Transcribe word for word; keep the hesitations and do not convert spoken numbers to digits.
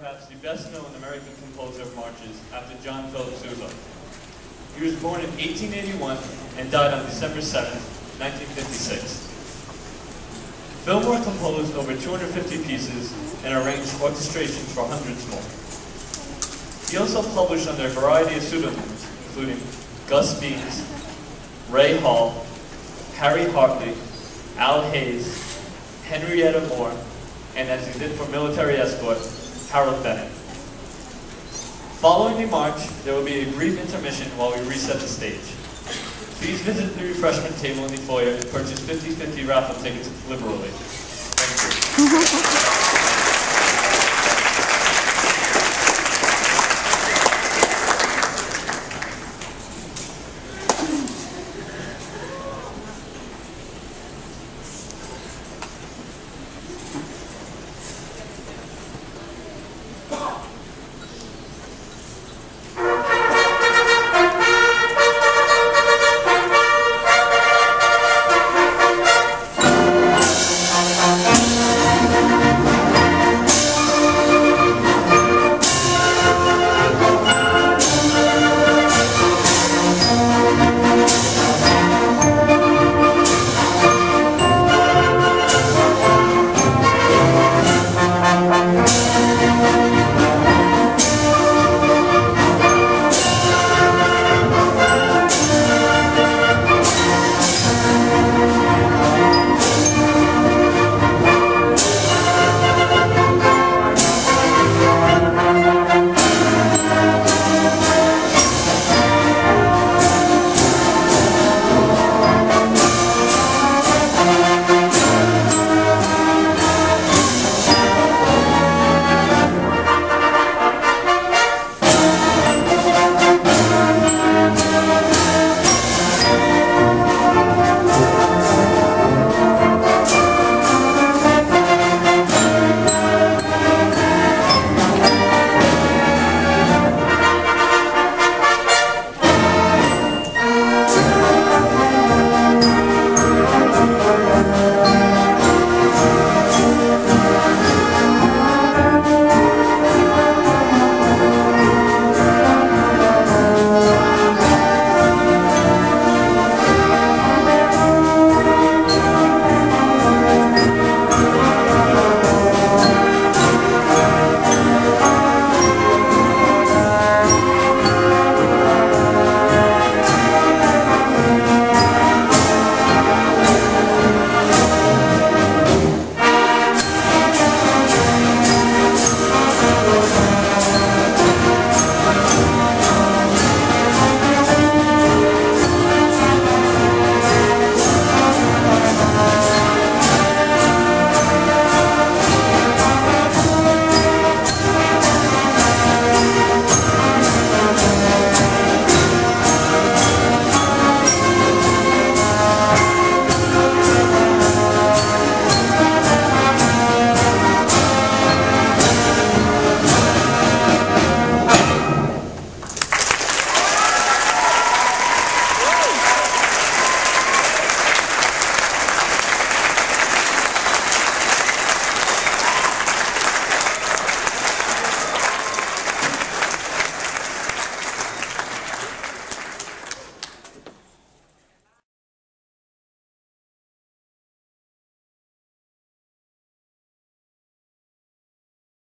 perhaps the best-known American composer of marches after John Philip Sousa. He was born in eighteen eighty-one and died on December seventh, nineteen fifty-six. Fillmore composed over two hundred fifty pieces and arranged orchestrations for hundreds more. He also published under a variety of pseudonyms, including Gus Beans, Ray Hall, Harry Hartley, Al Hayes, Henrietta Moore, and as he did for military escort, Harold Bennett. Following the march, there will be a brief intermission while we reset the stage. Please visit the refreshment table in the foyer and purchase fifty fifty raffle tickets liberally. Thank you.